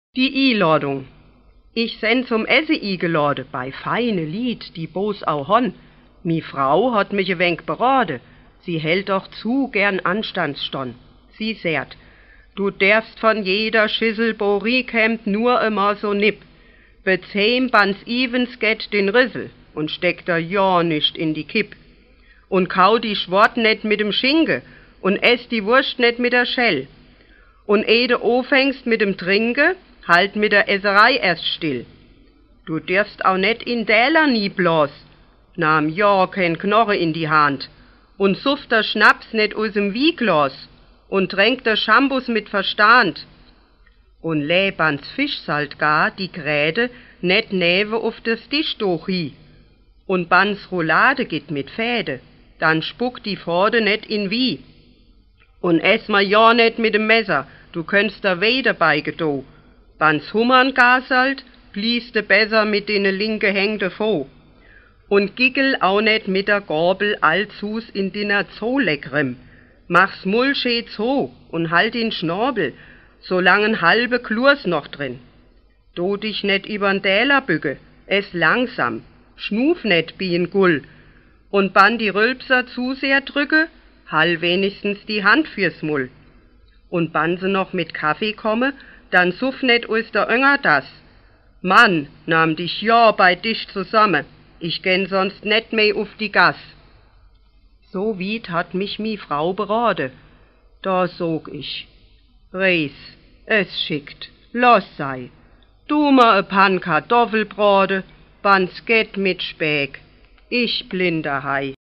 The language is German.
Die Einladung. Ich sen zum Essen eingeladen, bei feine Lied, die bos auch hon. Mi Frau hat mich ein wenig beraten. Sie hält doch zu gern Anstandsstone. Sie sagt, du darfst von jeder Schüssel Borikemp nur immer so nipp. Bezähm bans Evens geht den Rissel und steckt da ja nicht in die Kipp. Und kau die Schwort net mit dem Schinke und ess die Wurst net mit der Schell. Und du ofängst mit dem Trinke, halt mit der Esserei erst still. Du dürfst auch net in Däler nie bloß, nahm ja kein Knorre in die Hand, und sufft der Schnaps net aus'm Wieglas, und tränkt der Schambus mit Verstand. Und läbans Fischsalt gar, die Gräde, net näwe auf des Tisch doch hi. Und bans Roulade geht mit Fäde, dann spuckt die Vorde net in wie. Und ess ma ja net mit dem Messer, du könntst da weh dabei gedo. Bans Hummern gasalt, blieste besser mit dene linke Hängde vor. Und giggel auch net mit der Gabel allzus in dinner Zoleckrem. Mach's Mulche zo und halt den Schnabel, solange halbe Klurs noch drin. Do dich net übern Däler bücke, ess langsam, schnuf net wie ein Gull. Und bann die Rülpser zu sehr drücke, hall wenigstens die Hand fürs Mull. Und bann se noch mit Kaffee komme, dann suff net aus der Önger das. Mann, nahm dich ja bei dich zusammen, ich gän sonst net mehr auf die Gass. So weit hat mich mi Frau beraten. Da sog ich, Reis, es schickt, los sei. Du ma e Pan Kartoffelbrode, bans geht mit Speck, ich blinder Hai.